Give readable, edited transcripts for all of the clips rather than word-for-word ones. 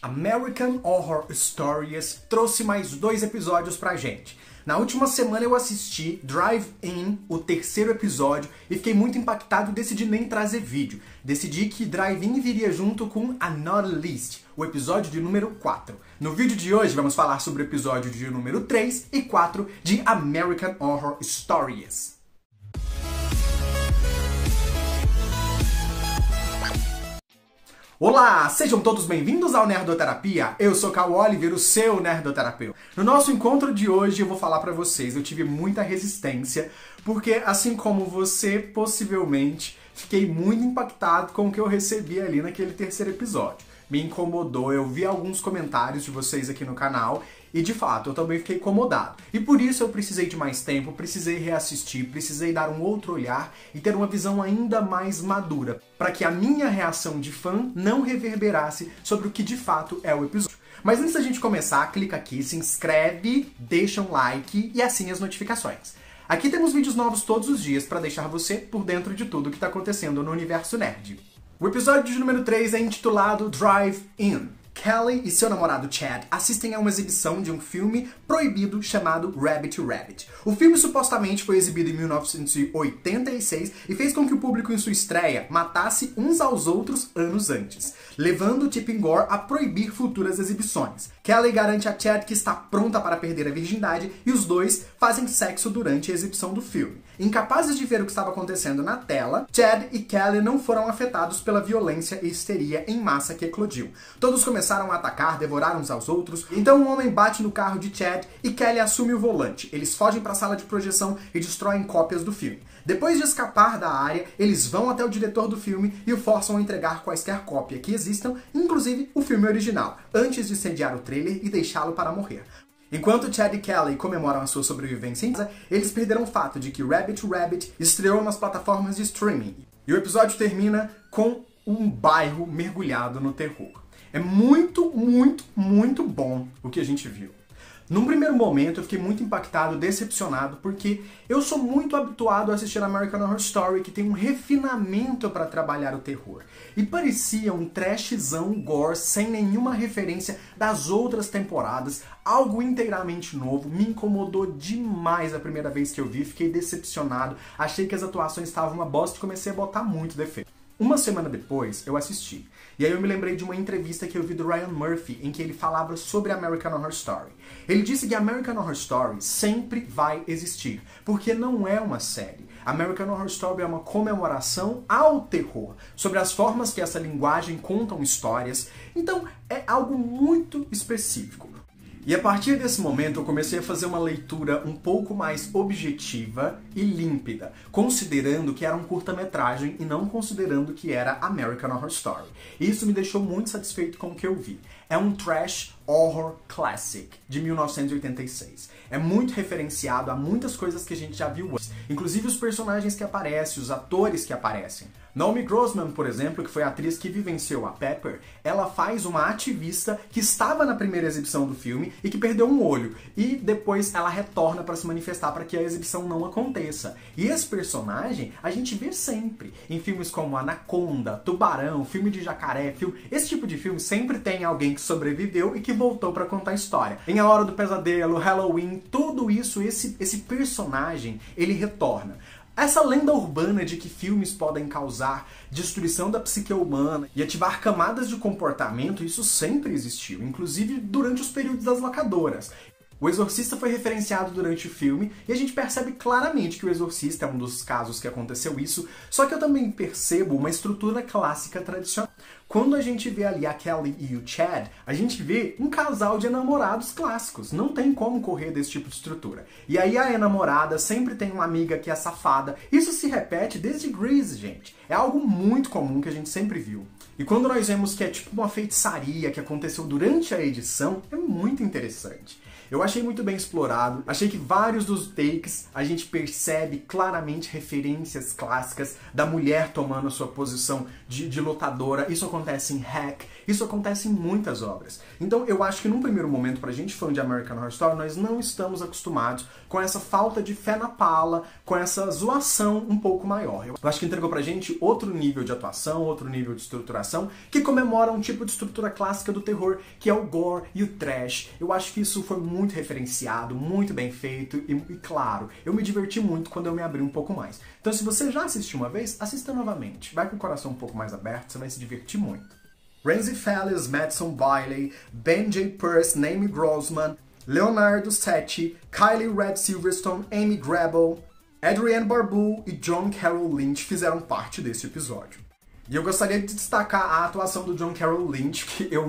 American Horror Stories trouxe mais 2 episódios pra gente. Na última semana eu assisti Drive-In, o 3º episódio, e fiquei muito impactado e decidi nem trazer vídeo. Decidi que Drive-In viria junto com Another List, o episódio de número 4. No vídeo de hoje vamos falar sobre o episódio de número 3 e 4 de American Horror Stories. Olá, sejam todos bem-vindos ao Nerdoterapia. Eu sou Cal Oliver, o seu nerdoterapeuta. No nosso encontro de hoje eu vou falar pra vocês, eu tive muita resistência, porque assim como você, possivelmente, fiquei muito impactado com o que eu recebi ali naquele 3º episódio. Me incomodou, eu vi alguns comentários de vocês aqui no canal e, de fato, eu também fiquei incomodado. E por isso eu precisei de mais tempo, precisei reassistir, precisei dar um outro olhar e ter uma visão ainda mais madura, para que a minha reação de fã não reverberasse sobre o que de fato é o episódio. Mas antes da gente começar, clica aqui, se inscreve, deixa um like e assine as notificações. Aqui temos vídeos novos todos os dias para deixar você por dentro de tudo que está acontecendo no universo nerd. O episódio de número 3 é intitulado Drive-In. Kelly e seu namorado Chad assistem a uma exibição de um filme proibido chamado Rabbit Rabbit. O filme supostamente foi exibido em 1986 e fez com que o público em sua estreia matasse uns aos outros anos antes, levando Tipping Gore a proibir futuras exibições. Kelly garante a Chad que está pronta para perder a virgindade e os dois fazem sexo durante a exibição do filme. Incapazes de ver o que estava acontecendo na tela, Chad e Kelly não foram afetados pela violência e histeria em massa que eclodiu. Todos começaram a atacar, devorar uns aos outros, então um homem bate no carro de Chad e Kelly assume o volante. Eles fogem para a sala de projeção e destroem cópias do filme. Depois de escapar da área, eles vão até o diretor do filme e o forçam a entregar quaisquer cópia que existam, inclusive o filme original, antes de incendiar o trailer e deixá-lo para morrer. Enquanto Chad e Kelly comemoram a sua sobrevivência em casa, eles perderam o fato de que Rabbit Rabbit estreou nas plataformas de streaming. E o episódio termina com um bairro mergulhado no terror. É muito bom o que a gente viu. Num primeiro momento eu fiquei muito impactado, decepcionado, porque eu sou muito habituado a assistir American Horror Story, que tem um refinamento para trabalhar o terror. E parecia um trashzão gore sem nenhuma referência das outras temporadas, algo inteiramente novo, me incomodou demais a primeira vez que eu vi, fiquei decepcionado, achei que as atuações estavam uma bosta e comecei a botar muito defeito. Uma semana depois, eu assisti. E aí eu me lembrei de uma entrevista que eu vi do Ryan Murphy, em que ele falava sobre American Horror Story. Ele disse que American Horror Story sempre vai existir, porque não é uma série. American Horror Story é uma comemoração ao terror, sobre as formas que essa linguagem contam histórias. Então, é algo muito específico. E a partir desse momento eu comecei a fazer uma leitura um pouco mais objetiva e límpida, considerando que era um curta-metragem e não considerando que era American Horror Story. E isso me deixou muito satisfeito com o que eu vi. É um trash horror classic de 1986. É muito referenciado a muitas coisas que a gente já viu antes, inclusive os personagens que aparecem, os atores que aparecem. Naomi Grossman, por exemplo, que foi a atriz que vivenciou a Pepper, ela faz uma ativista que estava na primeira exibição do filme e que perdeu um olho, e depois ela retorna para se manifestar para que a exibição não aconteça. E esse personagem a gente vê sempre em filmes como Anaconda, Tubarão, filme de jacaré, esse tipo de filme sempre tem alguém que sobreviveu e que voltou para contar a história. Em A Hora do Pesadelo, Halloween, tudo isso, esse personagem, ele retorna. Essa lenda urbana de que filmes podem causar destruição da psique humana e ativar camadas de comportamento, isso sempre existiu, inclusive durante os períodos das locadoras. O Exorcista foi referenciado durante o filme e a gente percebe claramente que o Exorcista é um dos casos que aconteceu isso, só que eu também percebo uma estrutura clássica tradicional. Quando a gente vê ali a Kelly e o Chad, a gente vê um casal de enamorados clássicos. Não tem como correr desse tipo de estrutura. E aí a enamorada sempre tem uma amiga que é safada. Isso se repete desde Grease, gente. É algo muito comum que a gente sempre viu. E quando nós vemos que é tipo uma feitiçaria que aconteceu durante a edição, é muito interessante. Eu achei muito bem explorado, achei que vários dos takes a gente percebe claramente referências clássicas da mulher tomando a sua posição de lutadora. Isso acontece em Hack, Isso acontece em muitas obras. Então eu acho que num primeiro momento, pra gente fã de American Horror Story, nós não estamos acostumados com essa falta de fé na pala, com essa zoação um pouco maior. Eu acho que entregou pra gente outro nível de atuação, outro nível de estruturação, que comemora um tipo de estrutura clássica do terror, que é o gore e o trash. Eu acho que isso foi muito referenciado, muito bem feito e claro, eu me diverti muito quando eu me abri um pouco mais. Então se você já assistiu uma vez, assista novamente. Vai com o coração um pouco mais aberto, você vai se divertir muito. Ramsey Fellis, Madison Bailey, Ben J. Pearce, Naomi Grossman, Leonardo Setti, Kylie Red Silverstone, Amy Grable, Adrienne Barbeau e John Carroll Lynch fizeram parte desse episódio. E eu gostaria de destacar a atuação do John Carroll Lynch, que eu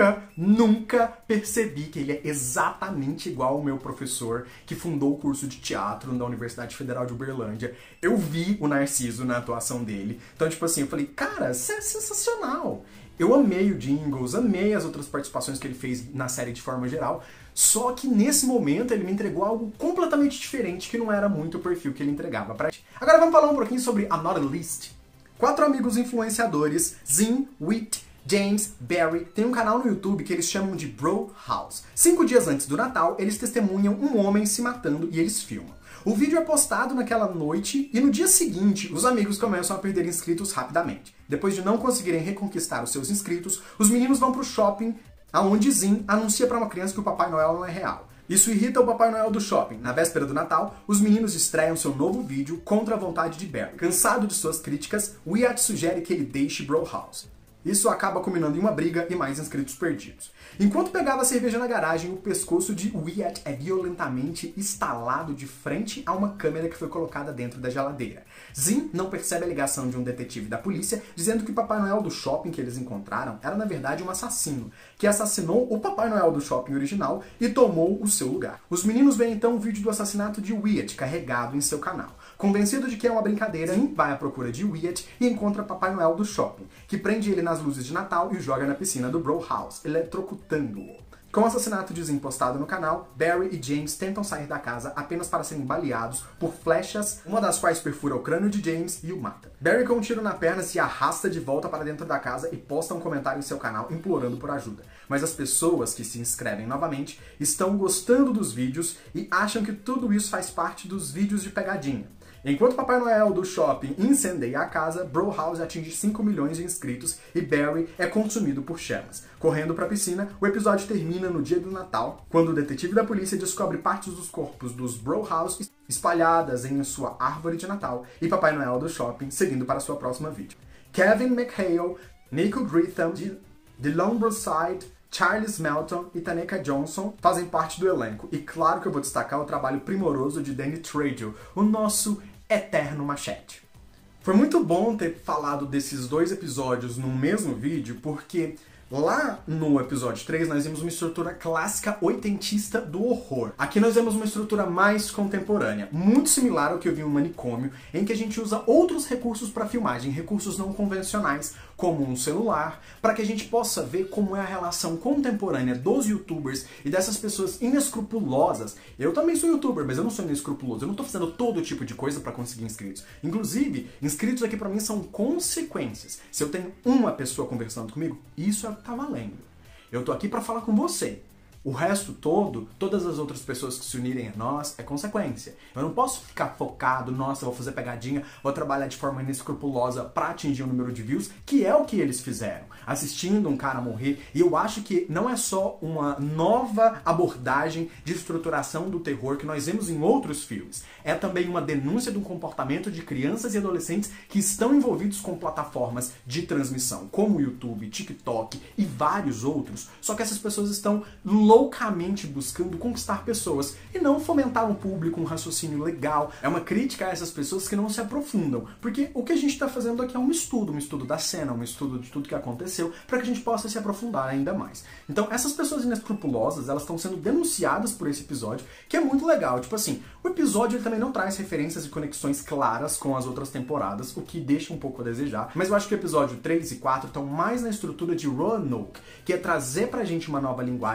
nunca percebi que ele é exatamente igual ao meu professor que fundou o curso de teatro da Universidade Federal de Uberlândia. Eu vi o Narciso na atuação dele. Então, tipo assim, eu falei, cara, isso é sensacional. Eu amei o Jingles, amei as outras participações que ele fez na série de forma geral, só que nesse momento ele me entregou algo completamente diferente, que não era muito o perfil que ele entregava pra gente. Agora vamos falar um pouquinho sobre A Naughty List. 4 amigos influenciadores, Zin, Whit, James, Barry, tem um canal no YouTube que eles chamam de Bro House. 5 dias antes do Natal, eles testemunham um homem se matando e eles filmam. O vídeo é postado naquela noite e no dia seguinte, os amigos começam a perder inscritos rapidamente. Depois de não conseguirem reconquistar os seus inscritos, os meninos vão pro shopping, aonde Zin anuncia para uma criança que o Papai Noel não é real. Isso irrita o Papai Noel do shopping. Na véspera do Natal, os meninos estreiam seu novo vídeo contra a vontade de Barry. Cansado de suas críticas, Wyatt sugere que ele deixe Bro House. Isso acaba culminando em uma briga e mais inscritos perdidos. Enquanto pegava a cerveja na garagem, o pescoço de Wyatt é violentamente estalado de frente a uma câmera que foi colocada dentro da geladeira. Zin não percebe a ligação de um detetive da polícia, dizendo que o Papai Noel do shopping que eles encontraram era na verdade um assassino, que assassinou o Papai Noel do shopping original e tomou o seu lugar. Os meninos veem então o vídeo do assassinato de Wyatt carregado em seu canal. Convencido de que é uma brincadeira, Zin vai à procura de Wyatt e encontra Papai Noel do shopping, que prende ele nas luzes de Natal e o joga na piscina do Bro House, eletrocutando-o. Com o assassinato de Zin postado no canal, Barry e James tentam sair da casa apenas para serem baleados por flechas, uma das quais perfura o crânio de James e o mata. Barry, com um tiro na perna, se arrasta de volta para dentro da casa e posta um comentário em seu canal implorando por ajuda. Mas as pessoas que se inscrevem novamente estão gostando dos vídeos e acham que tudo isso faz parte dos vídeos de pegadinha. Enquanto Papai Noel do shopping incendeia a casa, Bro House atinge 5 milhões de inscritos e Barry é consumido por chamas. Correndo para a piscina, o episódio termina no dia do Natal, quando o detetive da polícia descobre partes dos corpos dos Bro House espalhadas em sua árvore de Natal e Papai Noel do shopping seguindo para sua próxima vítima. Kevin McHale, Nico Gritham, de Lombroside, Charles Melton e Taneka Johnson fazem parte do elenco. E claro que eu vou destacar o trabalho primoroso de Danny Trejo, o nosso eterno machete. Foi muito bom ter falado desses dois episódios no mesmo vídeo, porque lá no episódio 3 nós vimos uma estrutura clássica oitentista do horror. Aqui nós vemos uma estrutura mais contemporânea, muito similar ao que eu vi no Manicômio, em que a gente usa outros recursos para filmagem, recursos não convencionais, como um celular, para que a gente possa ver como é a relação contemporânea dos youtubers e dessas pessoas inescrupulosas. Eu também sou youtuber, mas eu não sou inescrupuloso, eu não tô fazendo todo tipo de coisa para conseguir inscritos. Inclusive, inscritos aqui para mim são consequências. Se eu tenho uma pessoa conversando comigo, isso tá valendo. Eu tô aqui para falar com você. O resto todo, todas as outras pessoas que se unirem a nós, é consequência. Eu não posso ficar focado, nossa, vou fazer pegadinha, vou trabalhar de forma inescrupulosa para atingir um número de views, que é o que eles fizeram, assistindo um cara morrer. E eu acho que não é só uma nova abordagem de estruturação do terror que nós vemos em outros filmes. É também uma denúncia do comportamento de crianças e adolescentes que estão envolvidos com plataformas de transmissão, como o YouTube, TikTok e vários outros. Só que essas pessoas estão loucamente buscando conquistar pessoas e não fomentar um público, um raciocínio legal. É uma crítica a essas pessoas que não se aprofundam, porque o que a gente está fazendo aqui é um estudo da cena, um estudo de tudo que aconteceu, para que a gente possa se aprofundar ainda mais. Então essas pessoas inescrupulosas, elas estão sendo denunciadas por esse episódio, que é muito legal. Tipo assim, o episódio ele também não traz referências e conexões claras com as outras temporadas, o que deixa um pouco a desejar, mas eu acho que o episódio 3 e 4 estão mais na estrutura de Roanoke, que é trazer pra gente uma nova linguagem, que é uma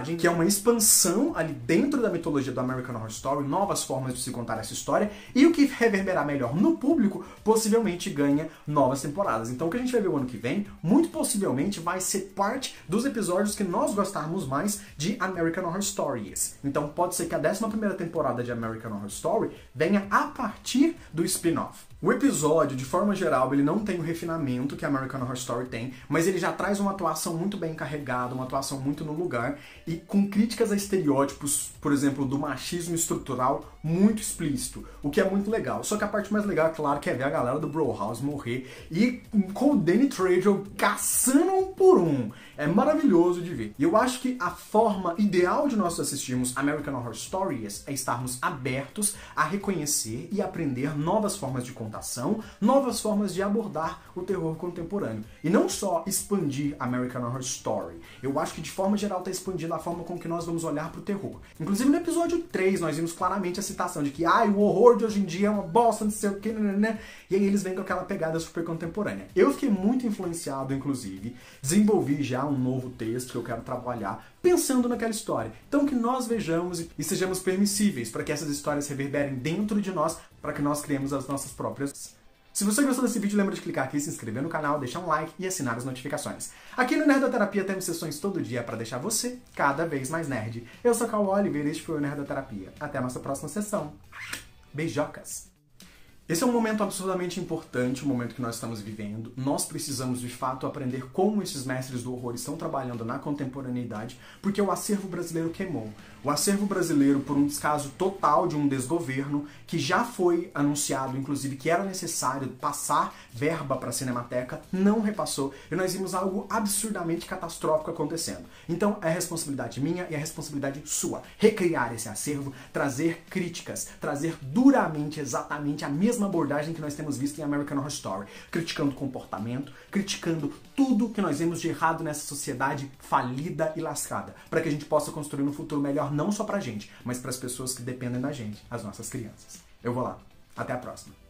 uma expansão ali dentro da mitologia do American Horror Story, novas formas de se contar essa história, e o que reverberar melhor no público possivelmente ganha novas temporadas. Então o que a gente vai ver o ano que vem, muito possivelmente vai ser parte dos episódios que nós gostarmos mais de American Horror Stories. Então pode ser que a 11ª temporada de American Horror Story venha a partir do spin-off. O episódio, de forma geral, ele não tem o refinamento que American Horror Story tem, mas ele já traz uma atuação muito bem carregada, uma atuação muito no lugar, e com críticas a estereótipos, por exemplo, do machismo estrutural muito explícito, o que é muito legal. Só que a parte mais legal, é claro, que é ver a galera do Bro House morrer e com o Danny Trejo caçando um por um. É maravilhoso de ver. E eu acho que a forma ideal de nós assistirmos American Horror Stories é estarmos abertos a reconhecer e aprender novas formas de contação, novas formas de abordar o terror contemporâneo. E não só expandir American Horror Story. Eu acho que de forma geral está expandindo a forma com que nós vamos olhar para o terror. Inclusive no episódio 3 nós vimos claramente a citação de que o horror de hoje em dia é uma bosta, não sei o que, né? E aí eles vêm com aquela pegada super contemporânea. Eu fiquei muito influenciado, inclusive, desenvolvi já um novo texto que eu quero trabalhar pensando naquela história. Então que nós vejamos e sejamos permissíveis para que essas histórias reverberem dentro de nós, para que nós criemos as nossas próprias. Se você gostou desse vídeo, lembra de clicar aqui, se inscrever no canal, deixar um like e assinar as notificações. Aqui no Nerdoterapia temos sessões todo dia para deixar você cada vez mais nerd. Eu sou Cal Oliver e este foi o Nerdoterapia. Até a nossa próxima sessão. Beijocas! Esse é um momento absurdamente importante, o momento que nós estamos vivendo. Nós precisamos, de fato, aprender como esses mestres do horror estão trabalhando na contemporaneidade, porque o acervo brasileiro queimou. O acervo brasileiro, por um descaso total de um desgoverno, que já foi anunciado, inclusive, que era necessário passar verba para a Cinemateca, não repassou, e nós vimos algo absurdamente catastrófico acontecendo. Então, é responsabilidade minha e é responsabilidade sua recriar esse acervo, trazer críticas, trazer duramente, exatamente a mesma abordagem que nós temos visto em American Horror Story, criticando o comportamento, criticando tudo que nós vemos de errado nessa sociedade falida e lascada, para que a gente possa construir um futuro melhor não só pra gente, mas para as pessoas que dependem da gente, as nossas crianças. Eu vou lá. Até a próxima.